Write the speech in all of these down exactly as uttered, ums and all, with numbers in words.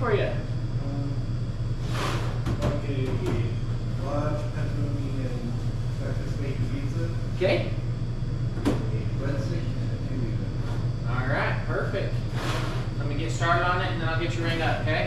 for you? Um, like a large pepperoni and breakfast bacon pizza. Okay. A breadstick and a two-liter. All right, perfect. Let me get started on it, and then I'll get you ring up, okay?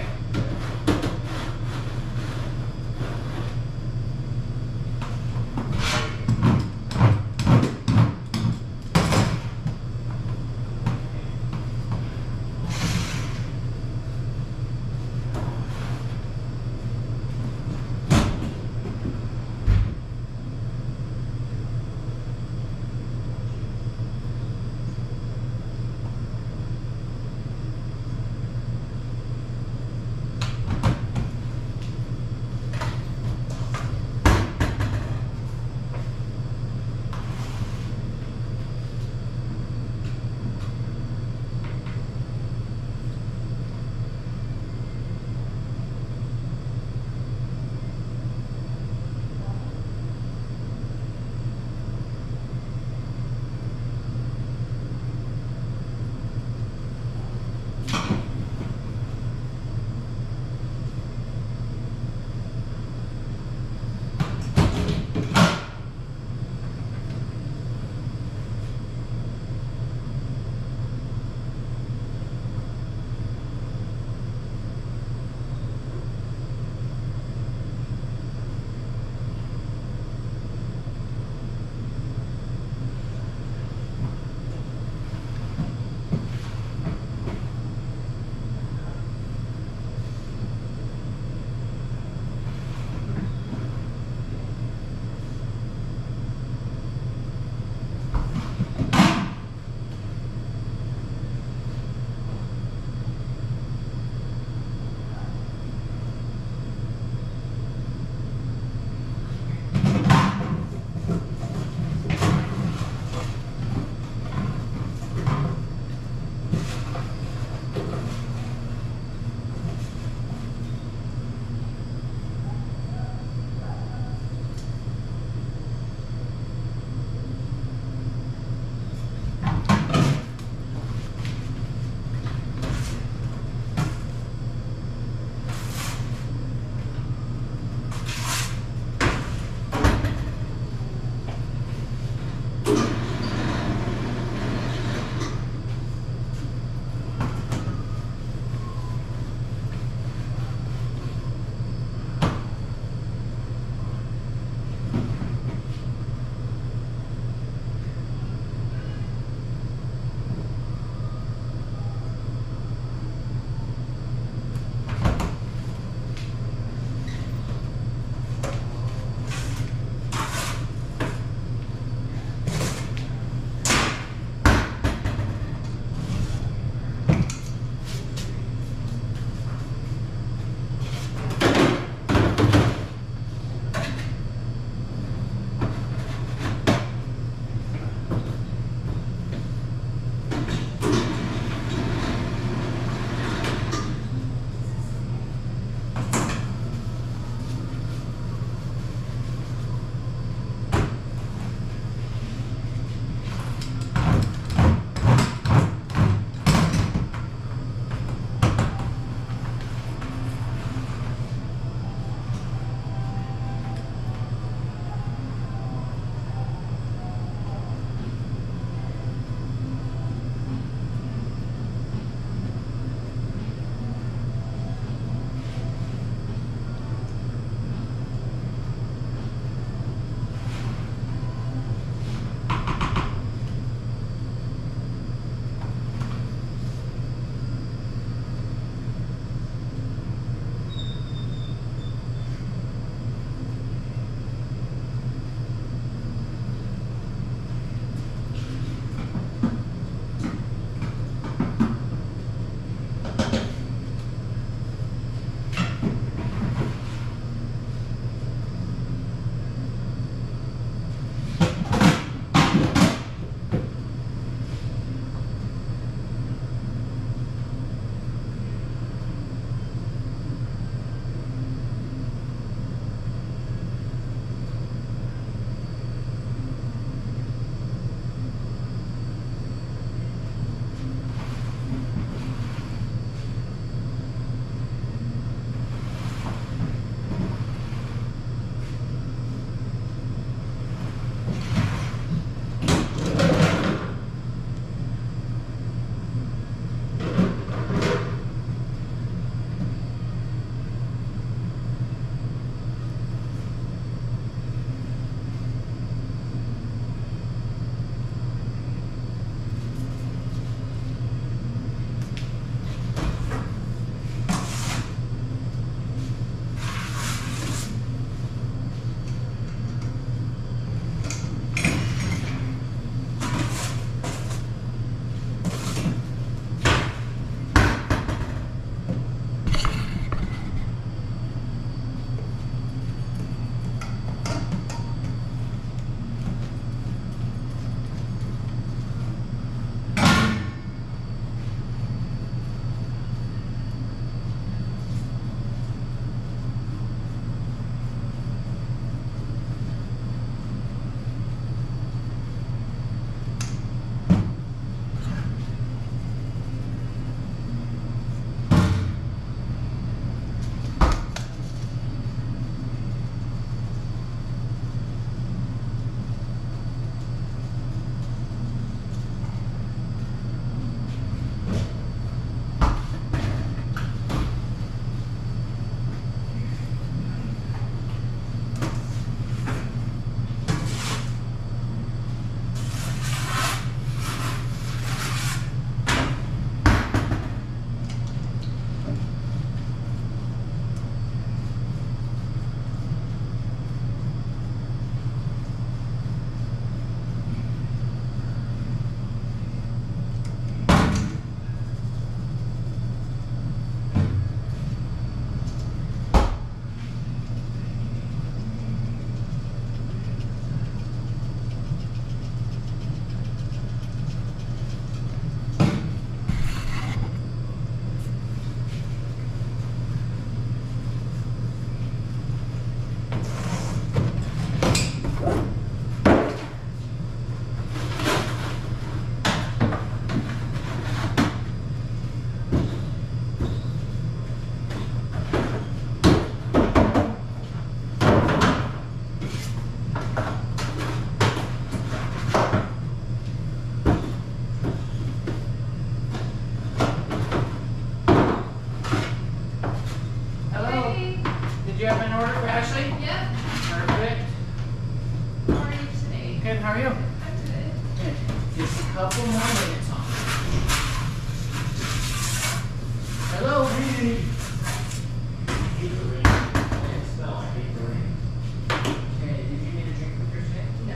Okay, did you need a drink with your steak? No.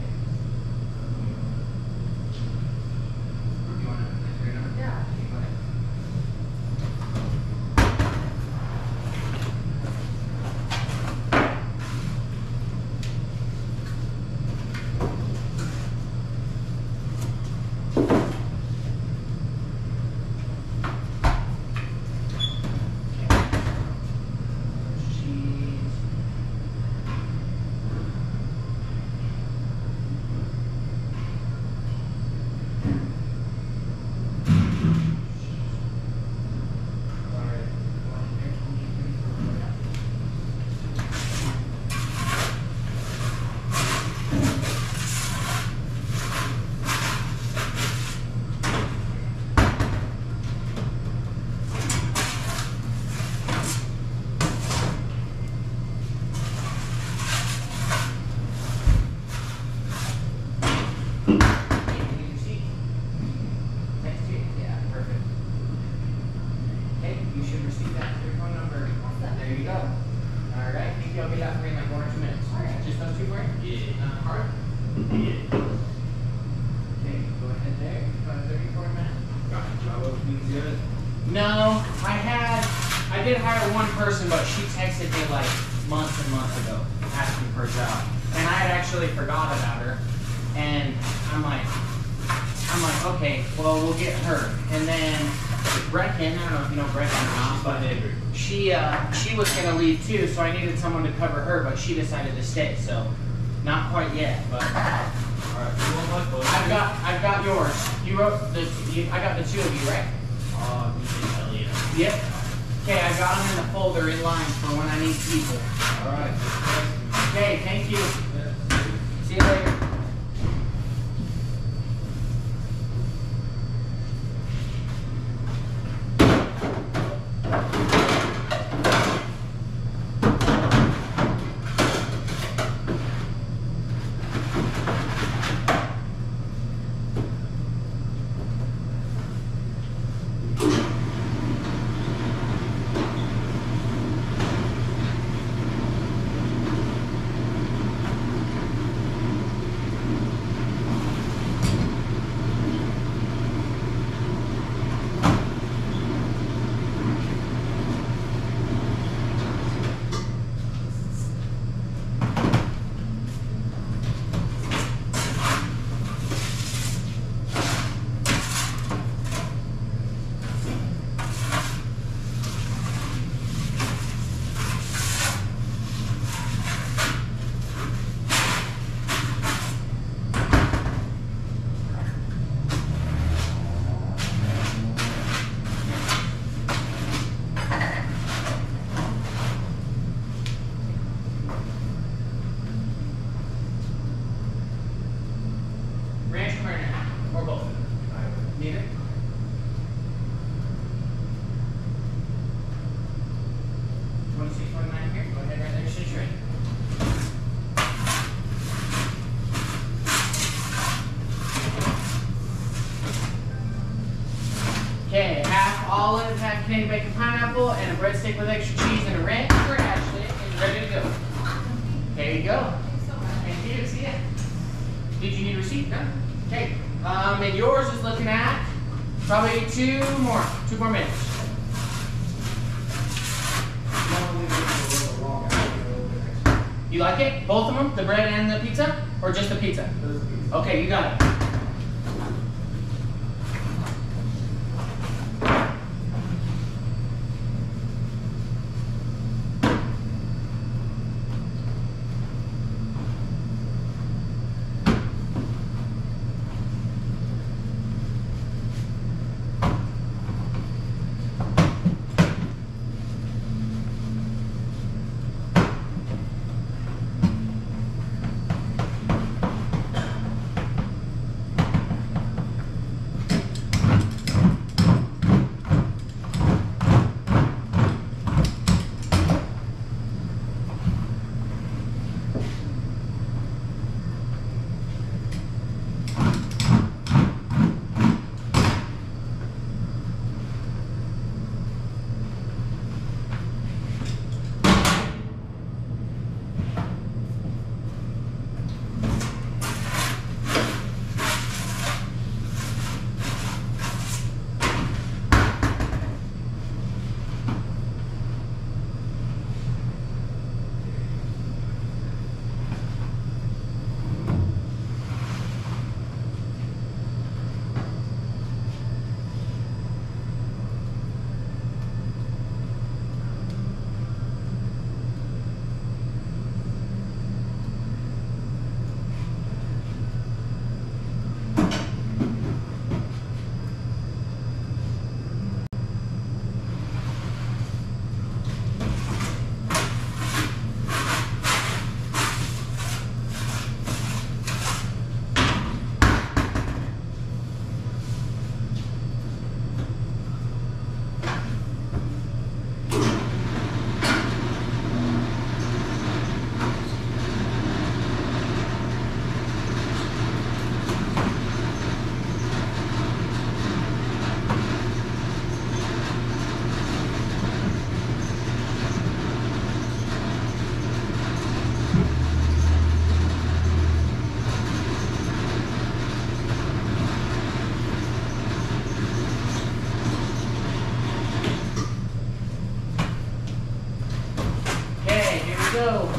Do you want to enter your number? Yeah. You want it? Cheese. Alright, one here, twenty-three for that. Hey, can you see? Next to you? Yeah, perfect. Okay, you should receive that to your phone number. Awesome. There you go. All right, thank you. I'll get that for you in like one or two minutes. All right. Just those two for you? Yeah. Uh, hard? Yeah. Okay, go ahead there. About thirty, forty minutes. Java beans yet? No, I had, I did hire one person, but she texted me like months and months ago asking for a job. And I had actually forgot about her. And I'm like, I'm like, okay, well, we'll get her. And then Brecken, I don't know if you know Brecken or not, but she, uh, she was gonna leave too, so I needed someone to cover her, but she decided to stay, so not quite yet, but. Alright, you want my phone? I've got, I've got yours. You wrote the, you, I got the two of you, right? Uh, you say Elliot. Yep. Okay, I got them in the folder in line for when I need people. Alright. Okay, thank you. Yeah. See you later. Ranch or marinara? Or both? Neither? twenty-six twenty-nine here. Go ahead right there, sit straight. Okay, half olive, half Canadian bacon pineapple, and a breadstick with extra cheese and a ranch for Ashley, and ready to go. There you go. Thanks so much. Thank you. See ya. Did you need a receipt? No? Okay. Um, and yours is looking at probably two more, two more minutes. You like it? Both of them? The bread and the pizza? Or just the pizza? Okay, you got it. go.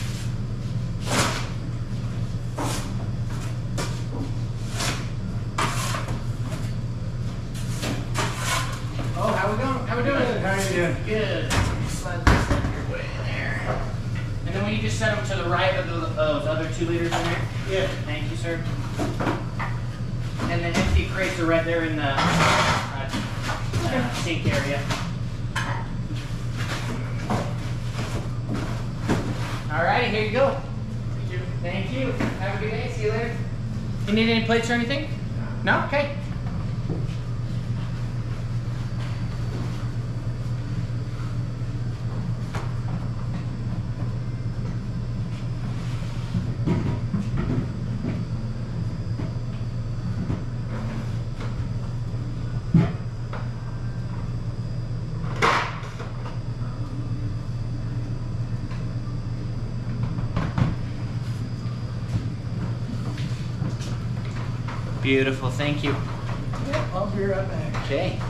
Oh, how we going? How we doing? Good. How you doing? Good. Slide this up your way there. And then will you just set them to the right of the, of the other two liters in there? Yeah. Thank you, sir. And the empty crates are right there in the uh, uh, sink area. Alrighty, here you go. Thank you. Thank you. Have a good day. See you later. You need any plates or anything? No? Okay. Beautiful, thank you. Yep, I'll be right back. Okay.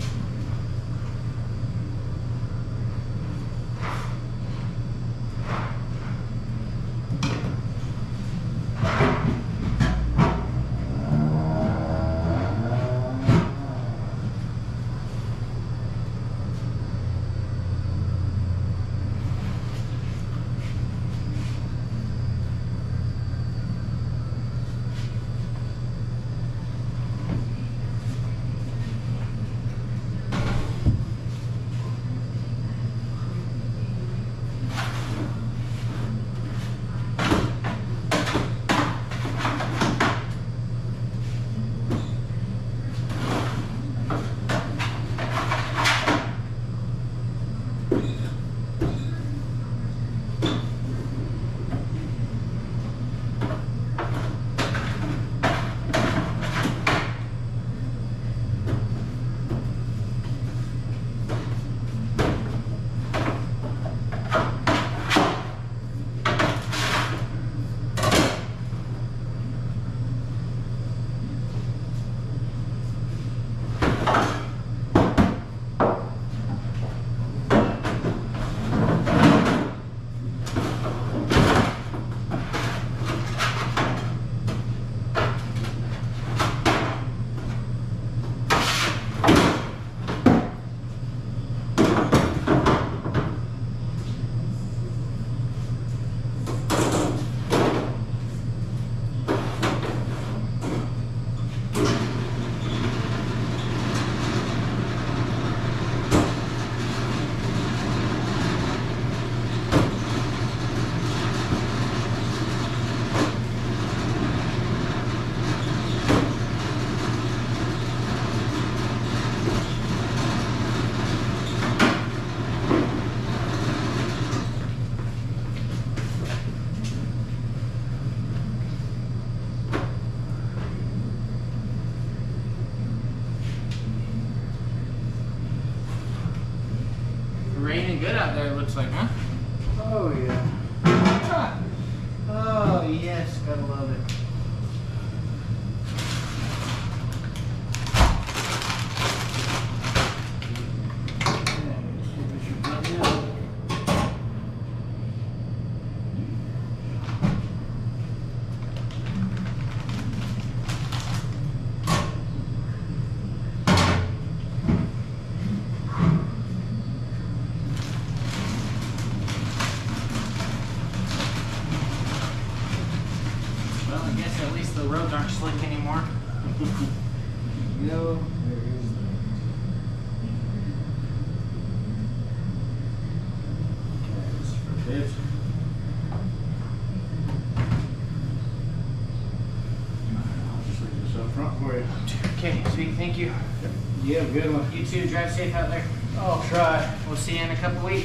Raining good out there, it looks like, huh? Oh, yeah. Oh, yes. Gotta love it. Well, I guess at least the roads aren't slick anymore. You know, there is That's for tips. I'll just leave this up front for you. Okay, sweet, thank you. You have a good one. You too, drive safe out there. I'll try. We'll see you in a couple weeks.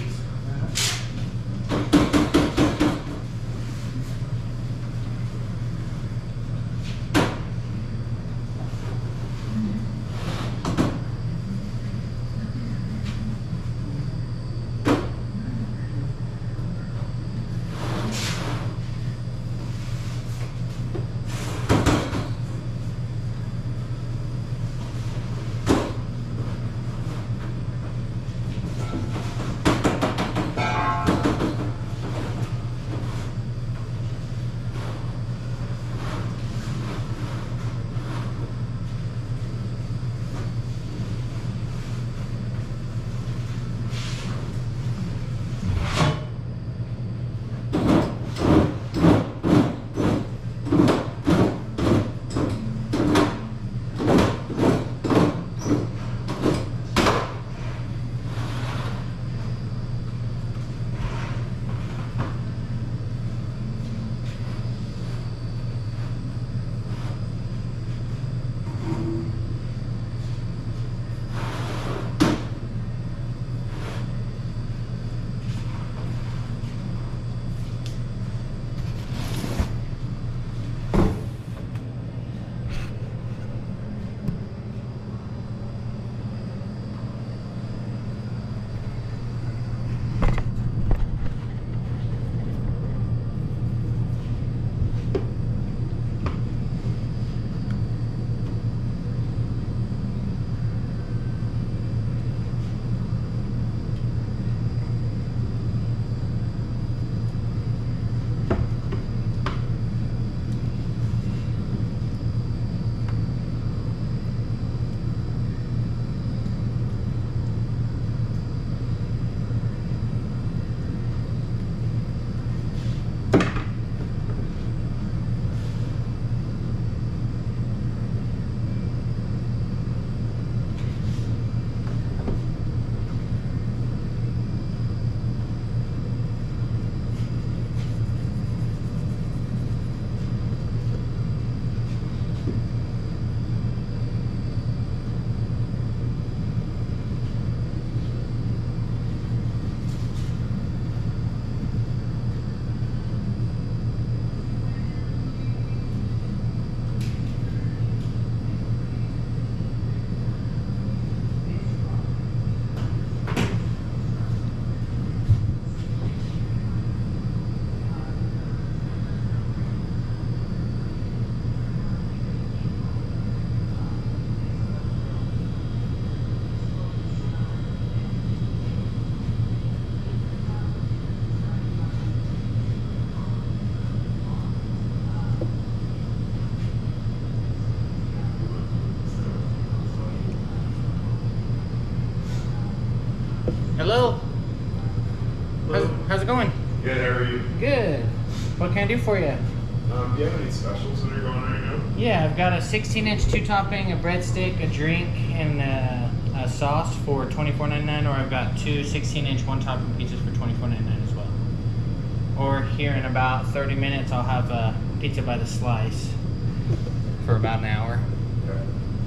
Hello. How's, how's it going? Good, how are you? Good. What can I do for you? Um, do you have any specials that are going right now? Yeah, I've got a sixteen inch two topping, a breadstick, a drink, and a, a sauce for twenty-four ninety-nine, or I've got two sixteen inch one topping pizzas for twenty-four ninety-nine as well. Or here in about thirty minutes, I'll have a pizza by the slice for about an hour. Okay.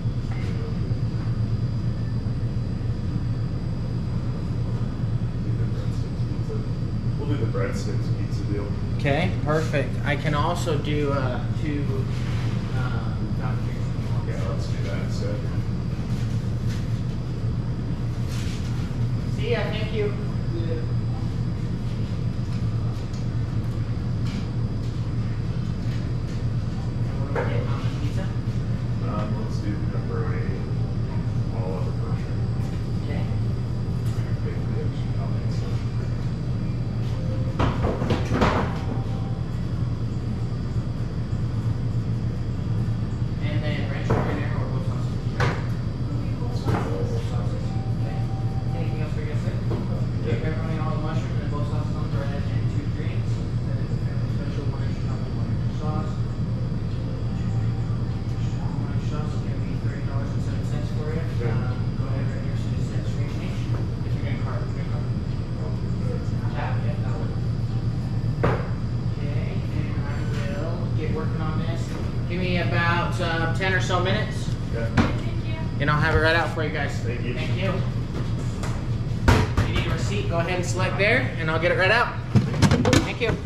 We'll do the breadsticks pizza deal. Okay, perfect. I can also do uh, two um, toppings. Okay, let's do that instead. See ya, thank you. Yeah. What are we getting on the pizza? Um, let's do pepperoni, all of the country. Okay. Big dish, toppings. And then ranch marinara or both sauces? Both sauces. Okay. Anything else for you guys? Okay, pepperoni, all the mushrooms, and both sauces on bread, and two drinks. That is a family special, one extra topping, one extra sauce. One extra sauce is gonna be thirty dollars and seven cents for you. Okay. Um, go ahead right here, so just set straight change. If you're gonna card, if you're gonna card. Tap, yeah, that one. Okay, and I will get working on this. Give me about uh, ten or so minutes, Okay. and I'll have it right out for you guys. Thank you. Thank you. If you need a receipt, go ahead and select there, and I'll get it right out. Thank you.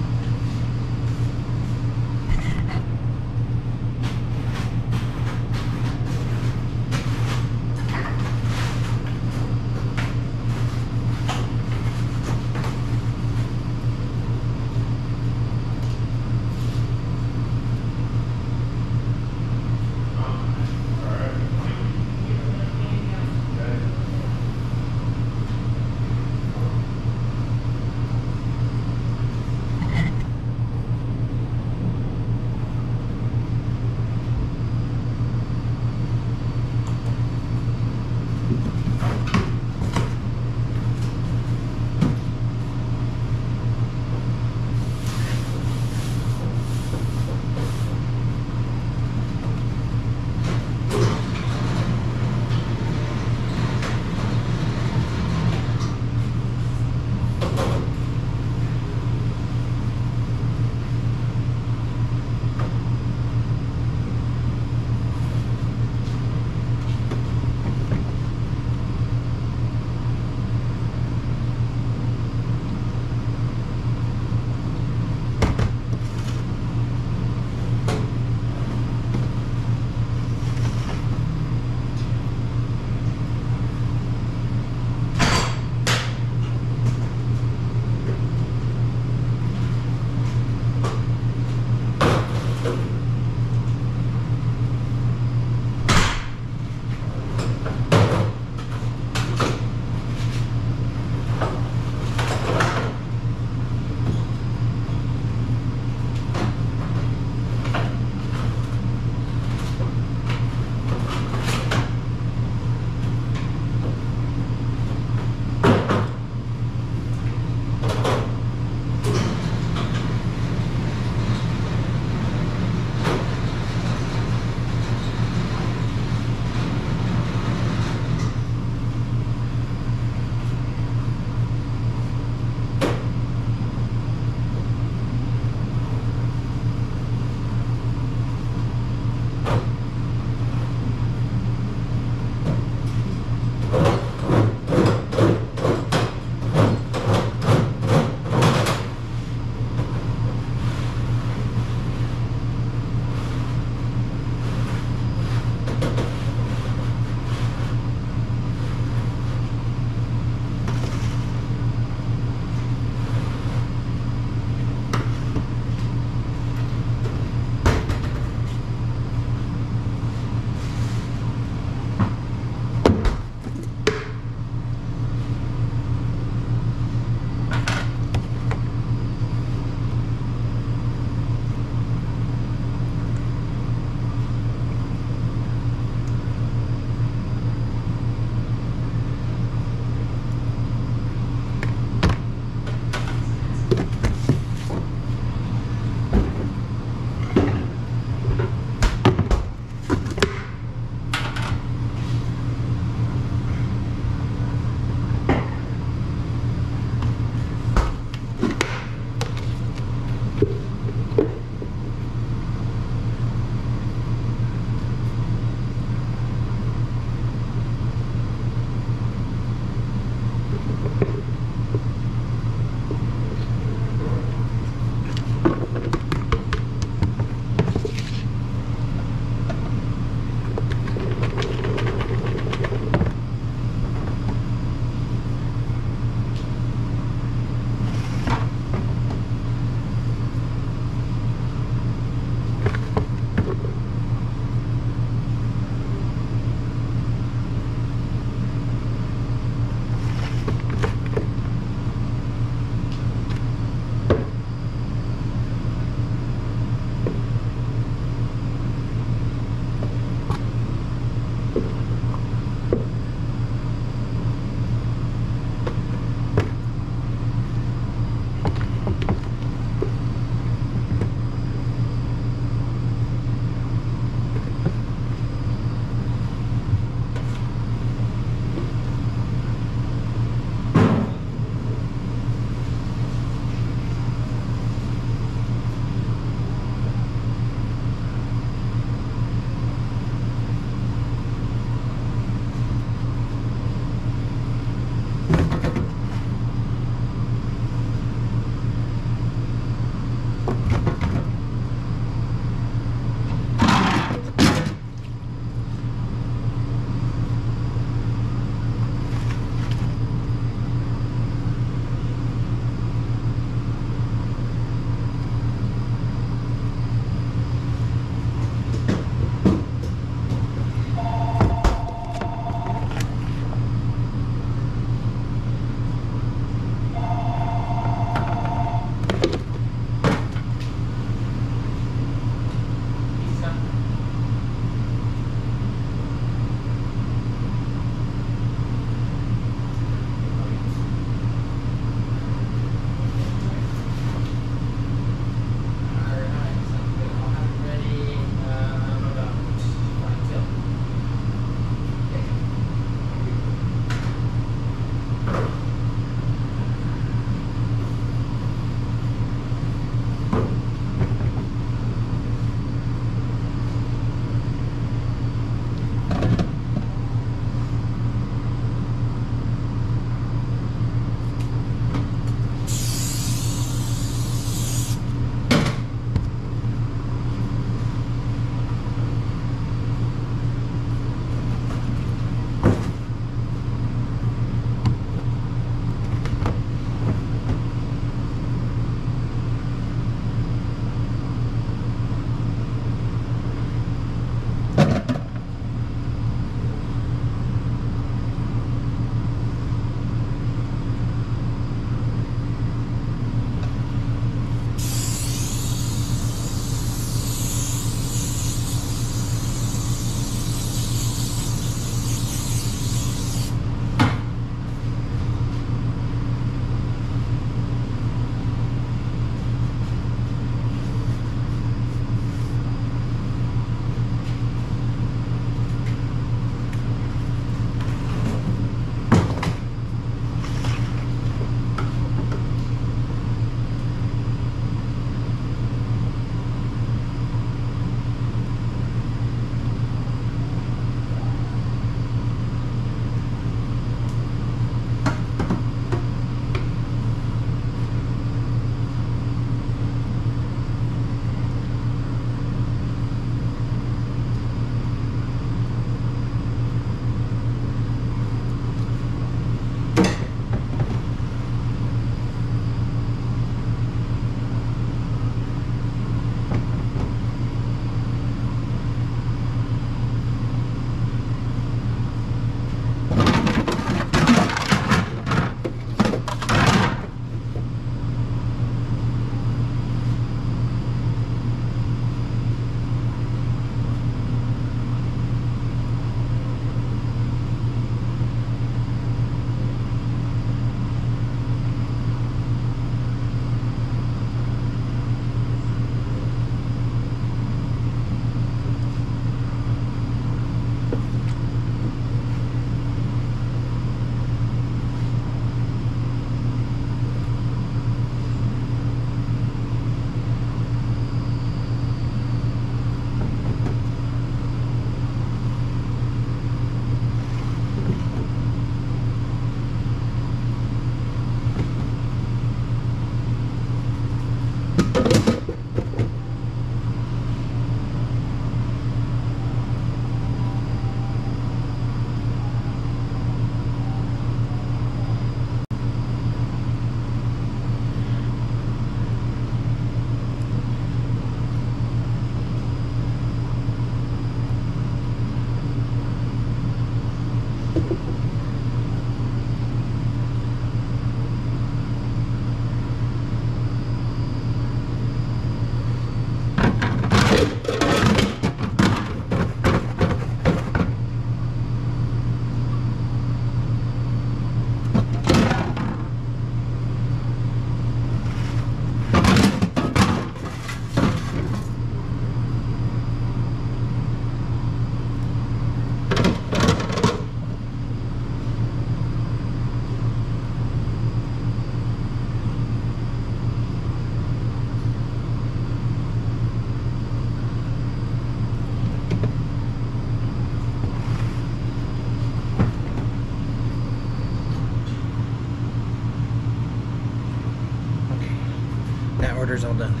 starter's all done.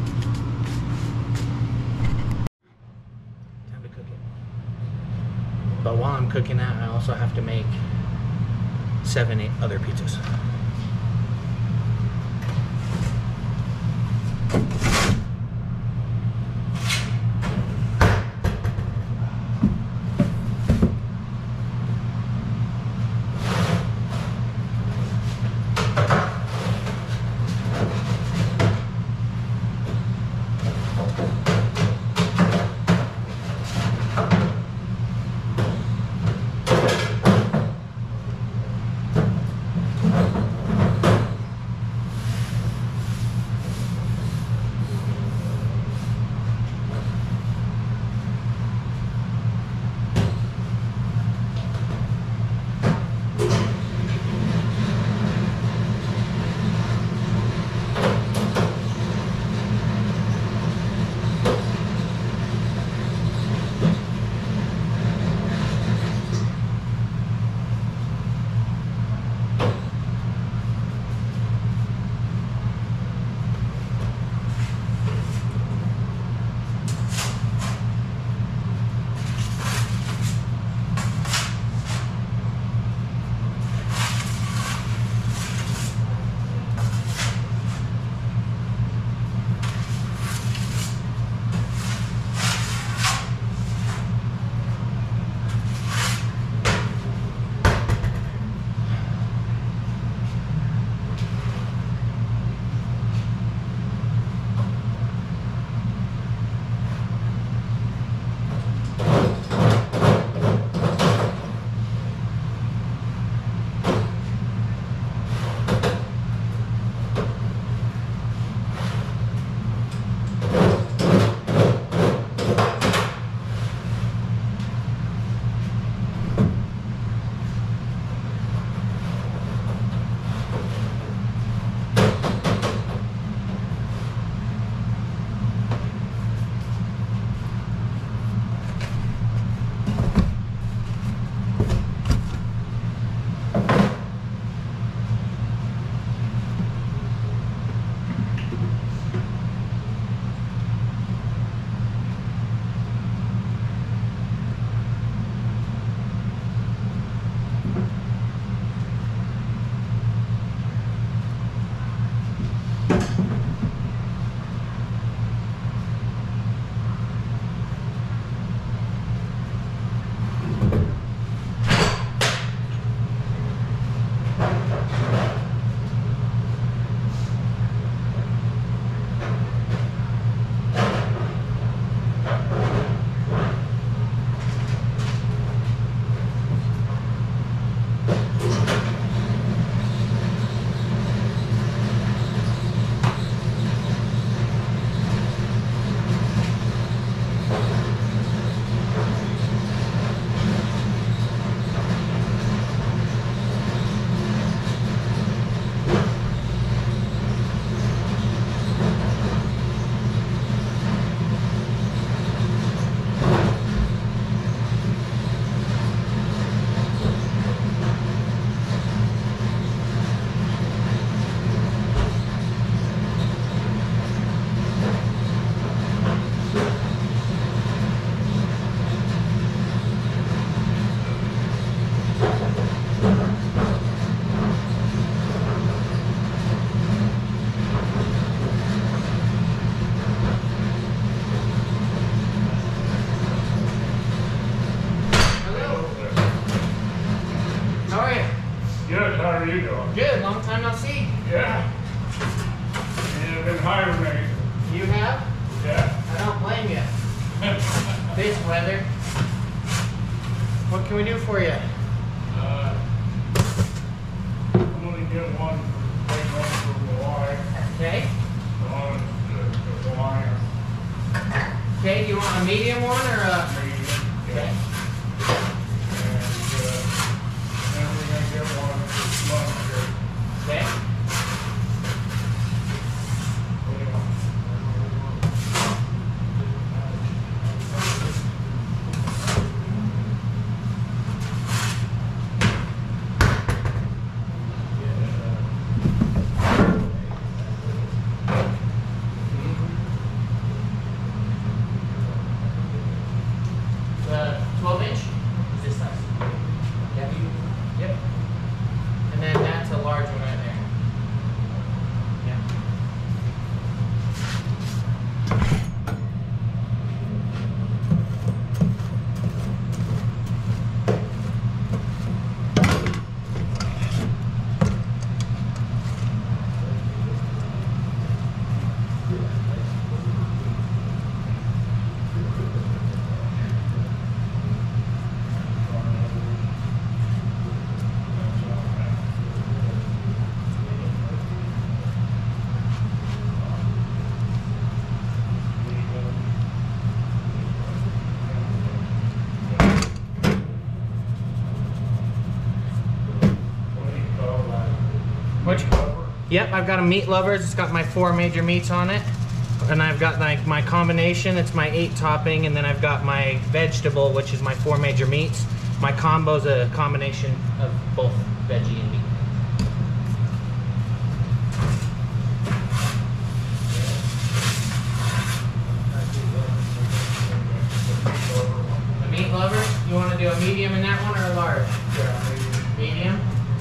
Time to cook it. But while I'm cooking that, I also have to make seven, eight other pizzas. are you doing? Good, long time no see. Yeah. You've been hiring me. You have? Yeah. I don't blame you. This weather. What can we do for you? Uh, I'm gonna get one, take one for Hawaii. Okay. One to to Hawaii. Okay, do you want a medium one or a... Medium. Okay. And, uh, then we're gonna get one for lunch here. Okay. What do you want? Which? Yep, I've got a meat lovers. It's got my four major meats on it. And I've got like my combination, it's my eight topping, and then I've got my vegetable, which is my four major meats. My combo's a combination of both veggie and meat. The meat lover, you want to do a medium in that one or a large? Yeah, maybe. Medium?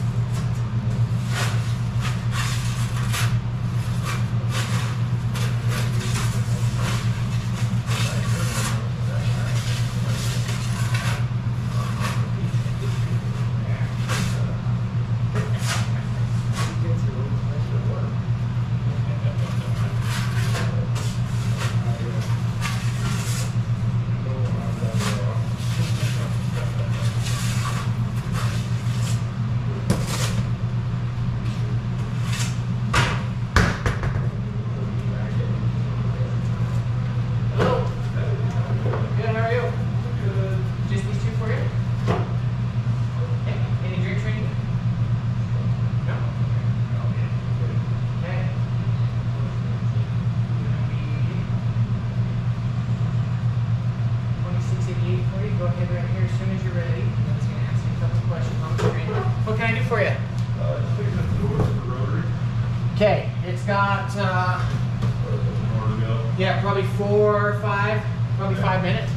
Okay, it's got, uh, yeah, probably four or five, probably five minutes.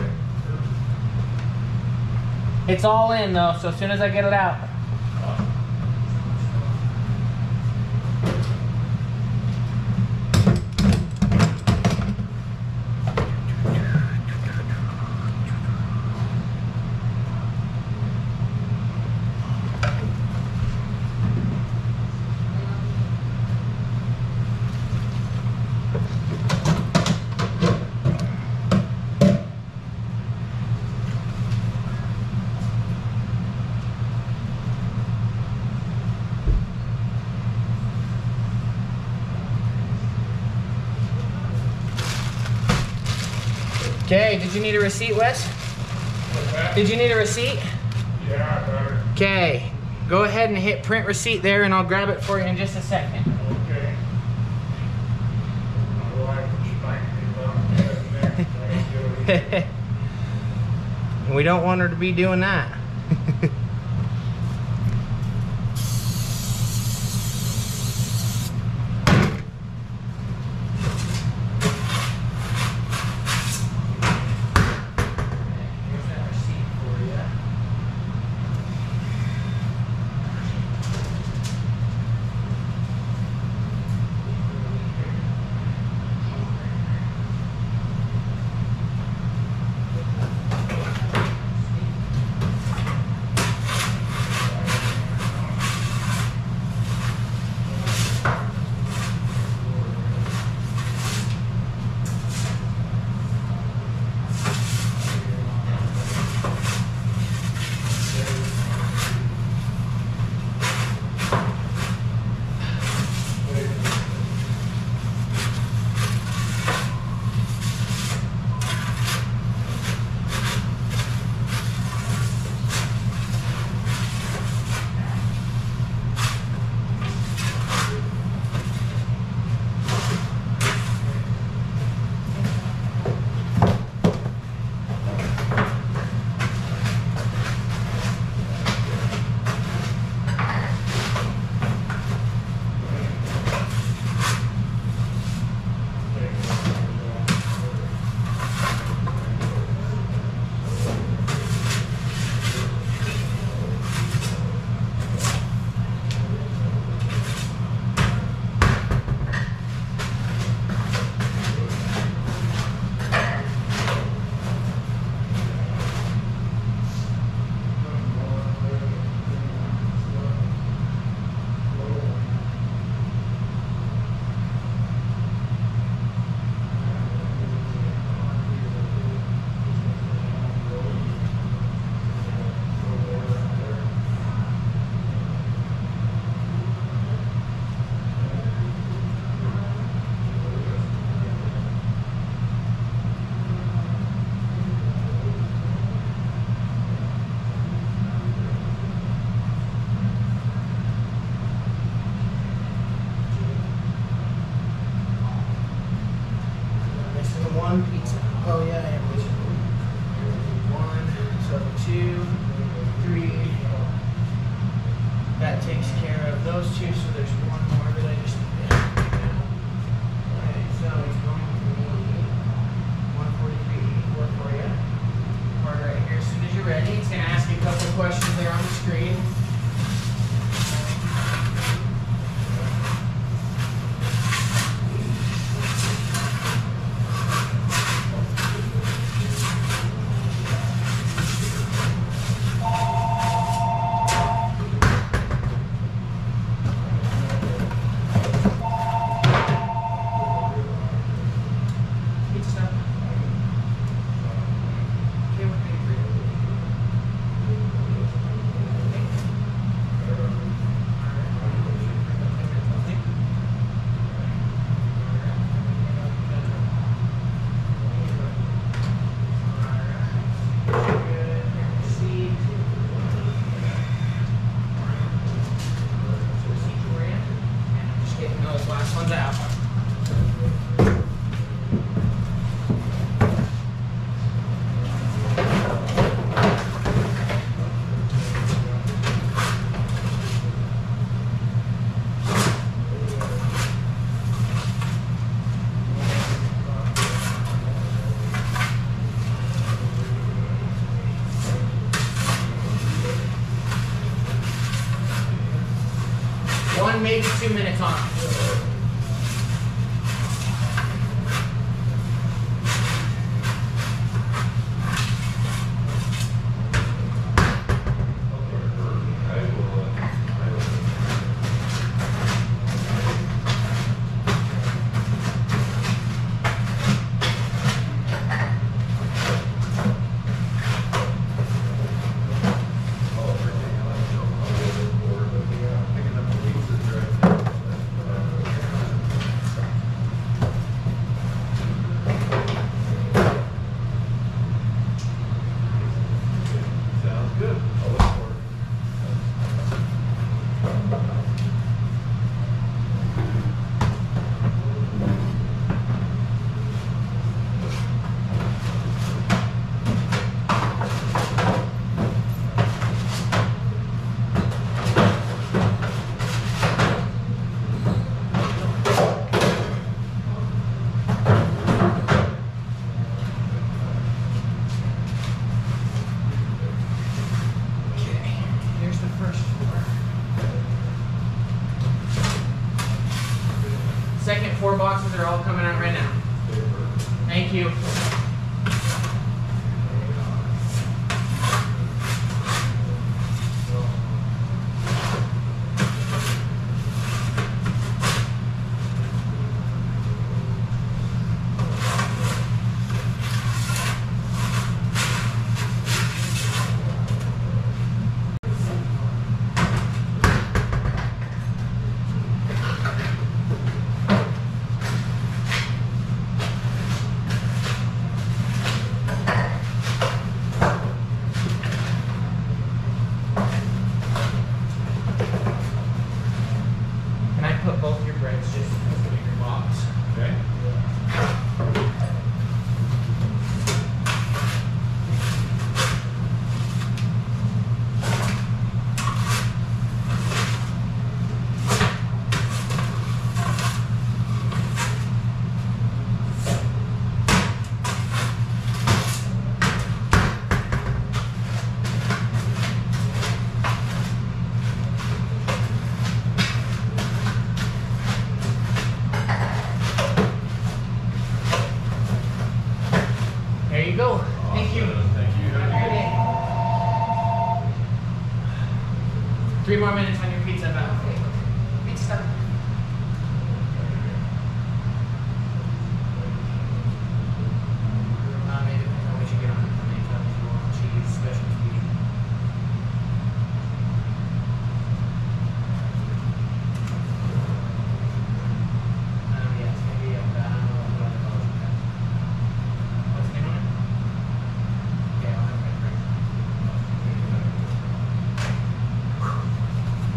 It's all in though, so as soon as I get it out. Okay, did you need a receipt, Wes? Did you need a receipt? Yeah, I got it. Okay, go ahead and hit print receipt there and I'll grab it for you in just a second. Okay. My wife spanked me about that next. We don't want her to be doing that. one pizza. Oh yeah, yeah. One, so two, three. That takes care of those two, so there's one more that I just did. Okay, so it's going to be one forty-three eighty-four for you. Card right here. As soon as you're ready, it's going to ask you a couple questions there on the screen. One, maybe two minutes on. Second four boxes are all coming out right now. Thank you. Put both your breads just in the bigger box. Okay. There you go. Thank you. Thank you. Have a good day. Three more minutes on your pizza, Val. Okay. Pizza. Uh, maybe depends on what you get on it. How many times you want cheese, special cheese. Um, yes, maybe about eleven dollars. What's the name on it? Yeah, I'll have it right.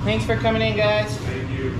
Thanks for coming in, guys. Thank you.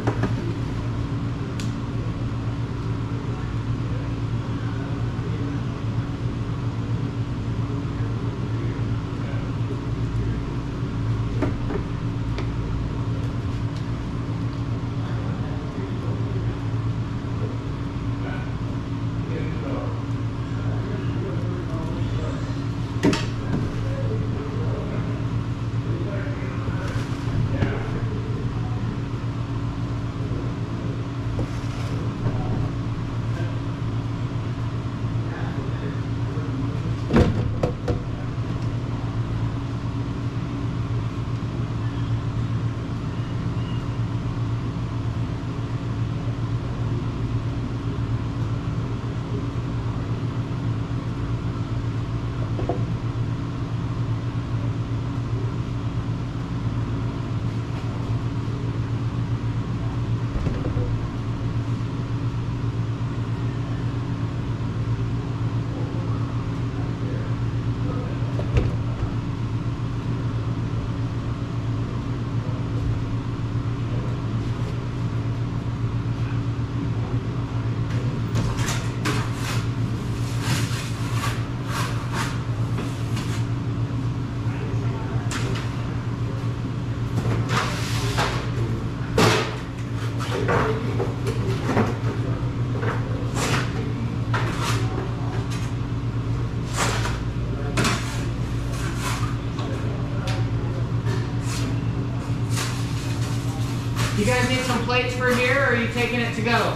You guys need some plates for here, or are you taking it to go?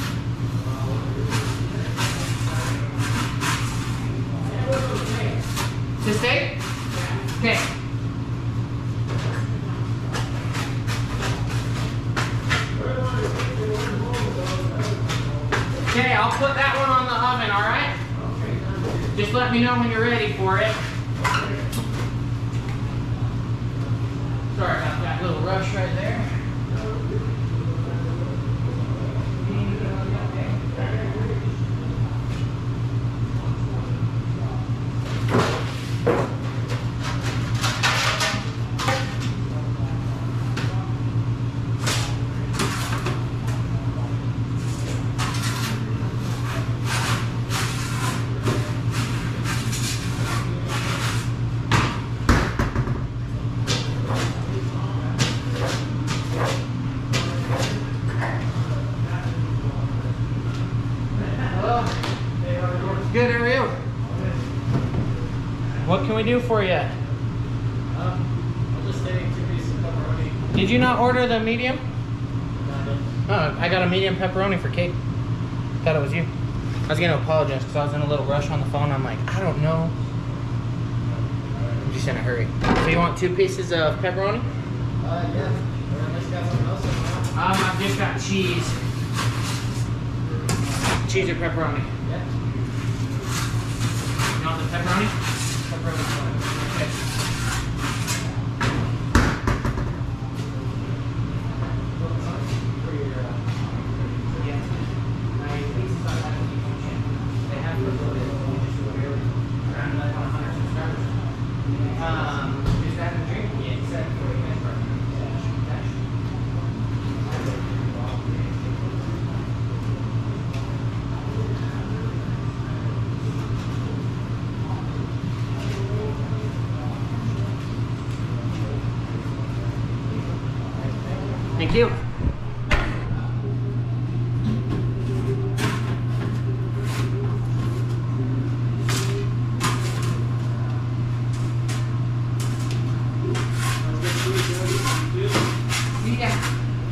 To stay? Okay. Okay, I'll put that one on the oven, all right? Just let me know when you're ready for it. Sorry about that little rush right there. Good, how are you? What can we do for you? Um, I'll just take two pieces of pepperoni. Did you not order the medium? No, Oh, I got a medium pepperoni for Kate. Thought it was you. I was gonna apologize because I was in a little rush on the phone. I'm like, I don't know. I'm just in a hurry. So you want two pieces of pepperoni? Uh, yeah. Or unless you got something else in there. Um, I've just got cheese. Cheese or pepperoni? Yeah. You want the pepperoni? Pepperoni. Okay. For your, uh, Yeah. My pieces are like a kitchen. They have to load it. You just do it around like one hundred subscribers. Um, is that the drink? Yeah, it's that for you guys. Thank you. Yeah.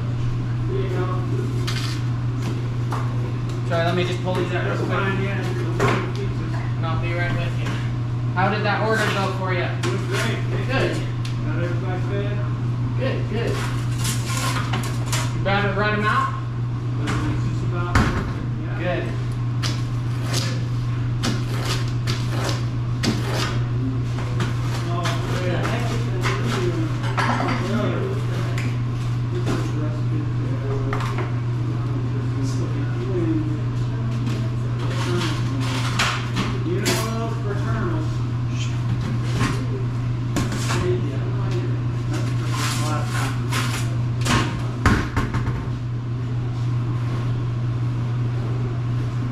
Sorry, let me just pull these out real quick. And I'll be right with you. How did that order go for you? Good. Good, good. You brought it right them out? Good.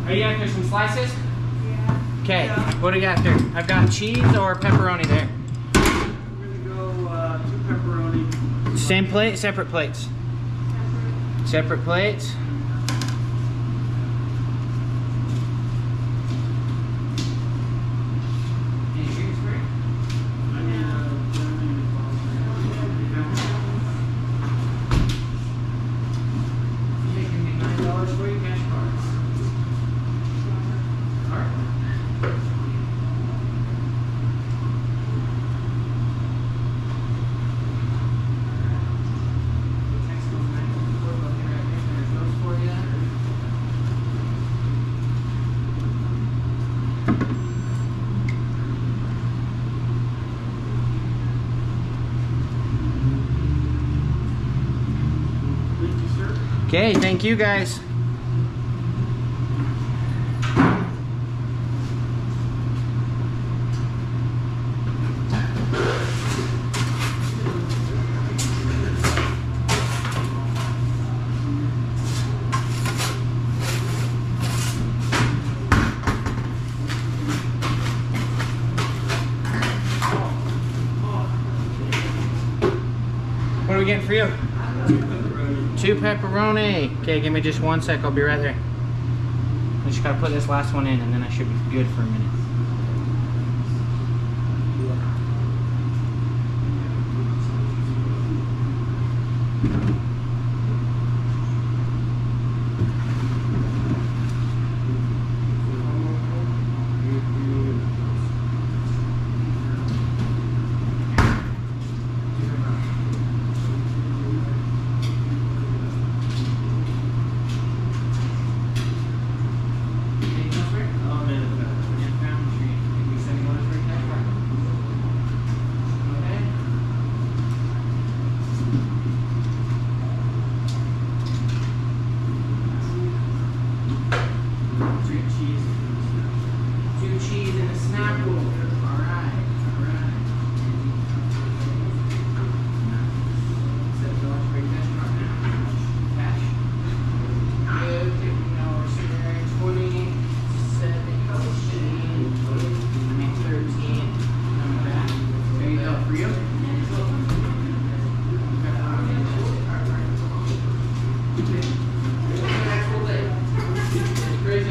Are you after some slices? Yeah. Okay, Yeah. what do you got there? I've got cheese or pepperoni there. We're gonna go uh, two pepperoni. Same plate, separate plates? Separate plates. Any drinks for it? I need a Taking me nine dollars for you, cash cards. Alright. Text those nine four, they'll get right there. There's those for you. Thank you, sir. Okay, thank you guys. What are we getting for you? Two pepperoni. Okay, give me just one sec. I'll be right there. I just gotta put this last one in and then I should be good for a minute. Anything else for it? Oh, man. And found tree. Can we send those for cash card? Okay. Two cheese. Two cheese and a snap roll. Alright, alright. Seven dollars for your cash card now. Cash. Good, taking our cigarette, twenty, seventeen, and thirteen. Coming back. There you go, for you. Crazy.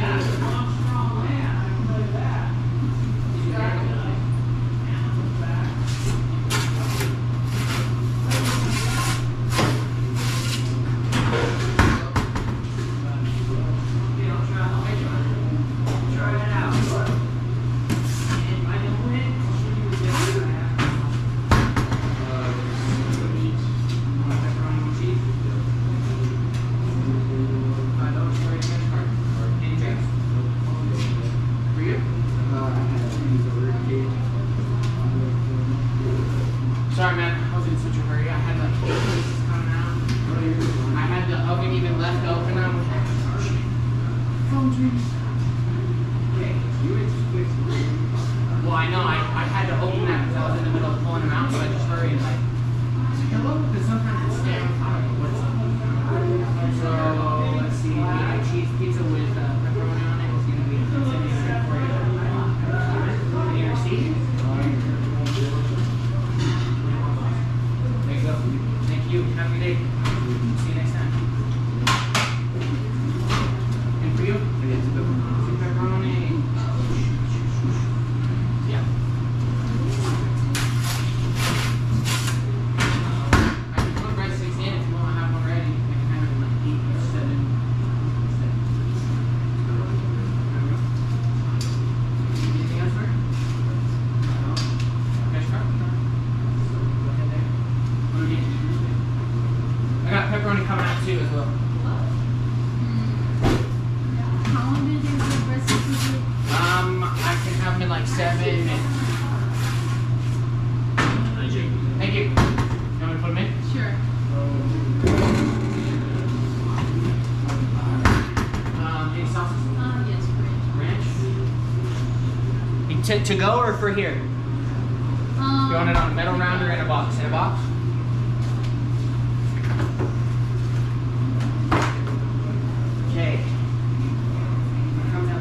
Sorry, man. I was in such a hurry. I had like four pieces coming out. I had the oven even left open. I'm like, oh shit. Phone drinks. Okay. Well, I know. I, I had to open that because I was in the middle of pulling them out, so I just hurried and like, I was like, hello? Because sometimes it's staying out of what's up. So, let's see. We got cheese pizza with uh, pepperoni on it. It's going to be a pizza dinner for you. Any receipt? There you go. Thank you. Have a good day. See you next time. And for you? Two pepperoni. Yeah. I can put bread sticks in if you want to have one ready. I can have it in like eight or seven. Anything else, sir? No? Cash card? Go ahead there. What do you need? I got pepperoni coming out too as well. How long did you do the recipe? Um, I can have them in like seven minutes. Thank you. You want me to put them in? Sure. Um, any sauces? Um, yes, Ranch? To, to go or for here? Um, You want it on a metal round or in a box? In a box? Okay. Comes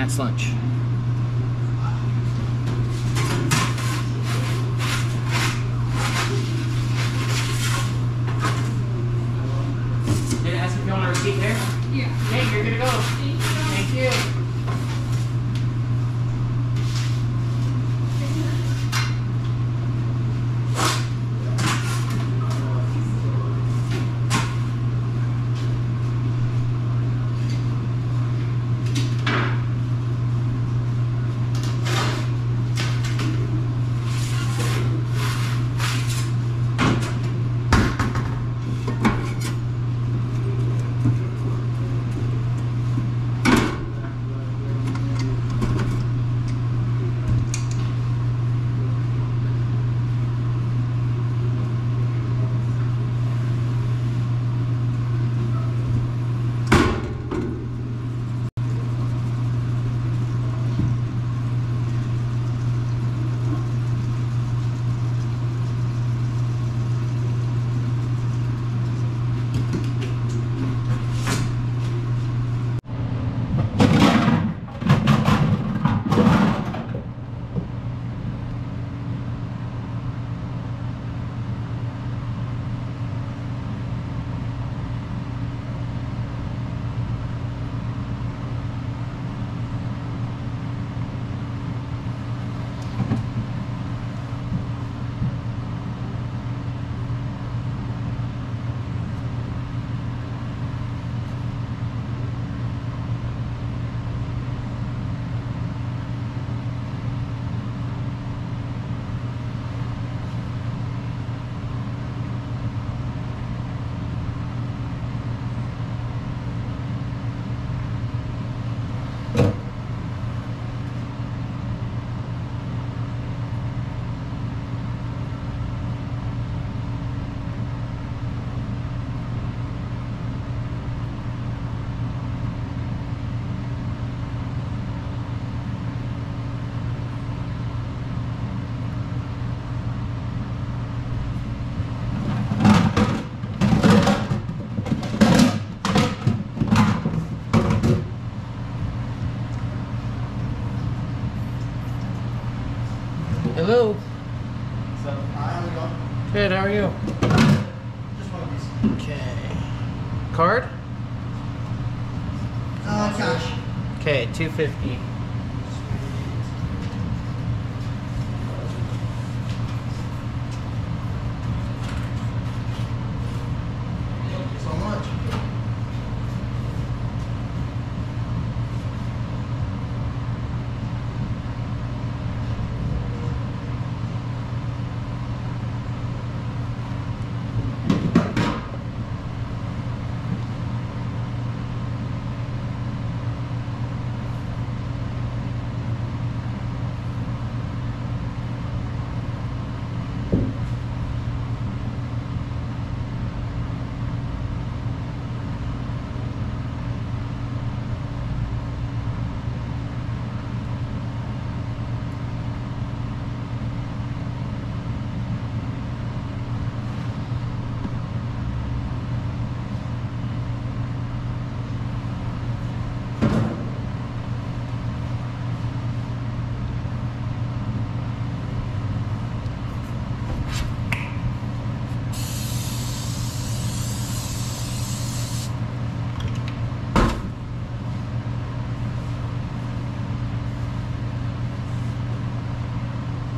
That's lunch. Did it ask if you want a receipt there? Yeah. Hey, you're good to go. Thank you. Thank you. Hello. So, how we go? Good, how are you? Just one of these. Okay. Card? Uh, cash. Okay, two fifty. Thank you so much.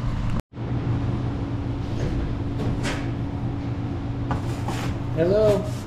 Hello.